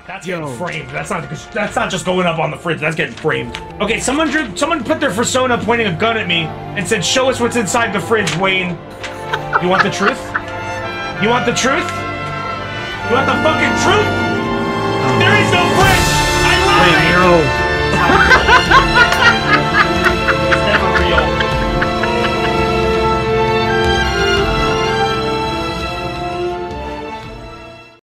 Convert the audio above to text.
That's getting framed. That's not just going up on the fridge. That's getting framed. Okay, someone put their persona pointing a gun at me and said, "Show us what's inside the fridge, Wayne." You want the truth? You want the truth? You want the fucking truth? There is no fridge. I lied. Wait, no.